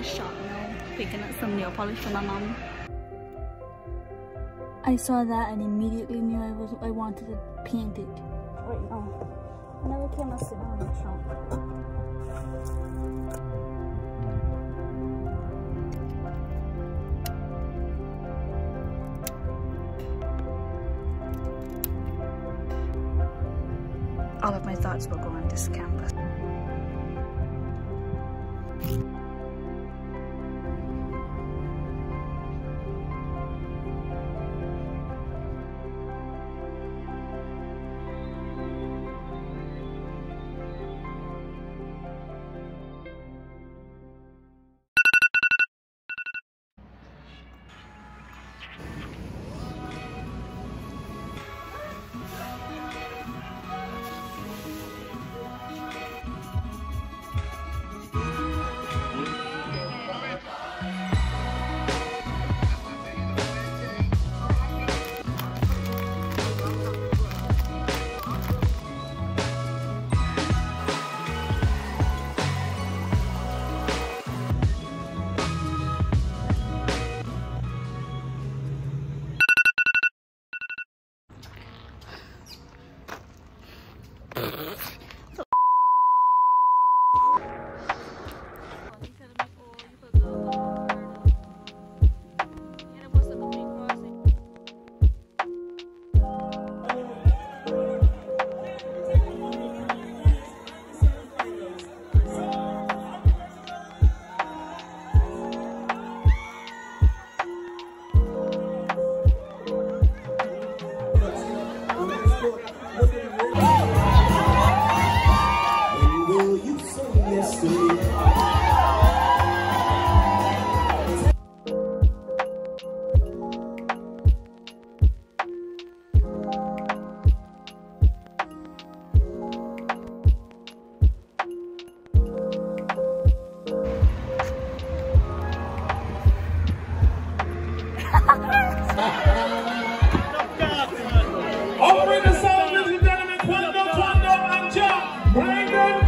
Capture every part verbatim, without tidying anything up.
INSHOT, you know, picking up some nail polish for my mom. I saw that and immediately knew I was I wanted to paint it. Wait, no. I never came to sit down in the trunk. All of my thoughts will go on this canvas. Over in the sound, ladies and gentlemen, Quando, Quando, and Jump, Brandon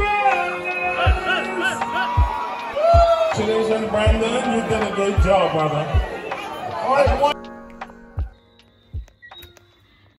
Burns! Congratulations, Brandon, you did a great job, brother. All right, one